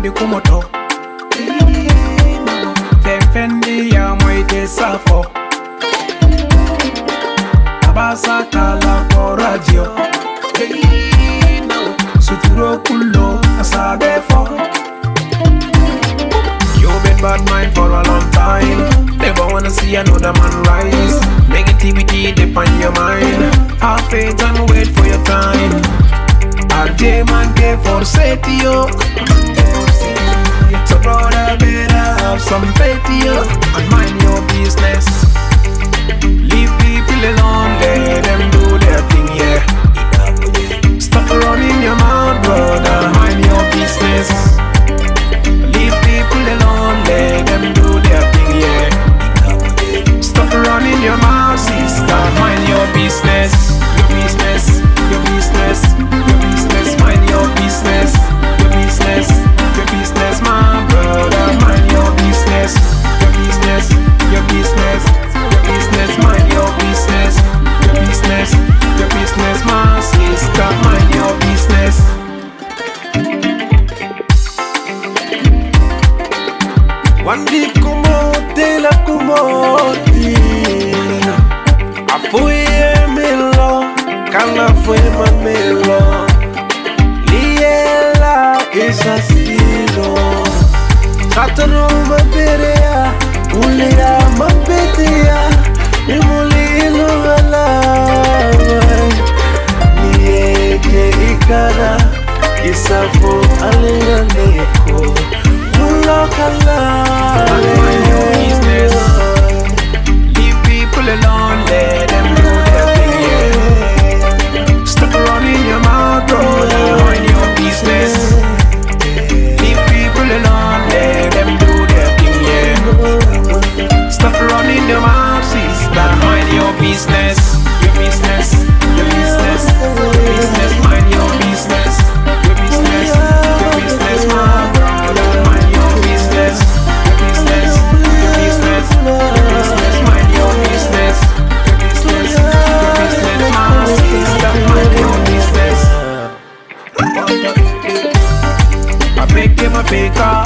di kumoto. Defendi ya moite safo. Abasa kala ko radio. Suturo kulo asabe fo. You been bad mind for a long time. Never wanna see another man rise. Negativity dip on your mind. Have faith and wait for your time. A day man care for safety yo. So brother better have some faith yo and mind your business. Leave people alone, let them do their thing, yeah. Stop running your mouth, brother, mind your business. Leave people alone, let them do their thing, yeah. Stop running your mouth, sister, mind your business. Your business, your business, your business, mind your business. Your business, your business, my brother, mind your business. Your business, your business, your business, mind your business. Your business, your business, my sister, mind your business. One day kumote la kumoti. Afuye melo, kana fue mamelo. Liela isasilo. Satano maberea, ulia mabetea. Nimulilo alawai. Nieke ikara, isafo alinganeko. Mind your business. Leave people alone, let them do their thing, yeah. Stop running your mouth, brother, mind your business. Leave people alone, let them do their thing, yeah. Stop running your mouth, sister, mind your business. Your business, your business, your business, mind your business. Your business, your business, my brother, mind your business. Your business, your business, your business, mind your business. Your business, your business, my sister, mind your business. I fake him a faker.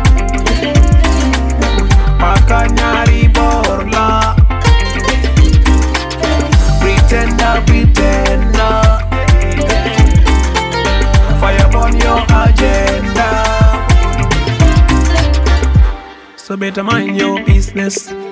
Pakanyari borla. Pretender, pretender. Fire on your agenda. So better mind your business.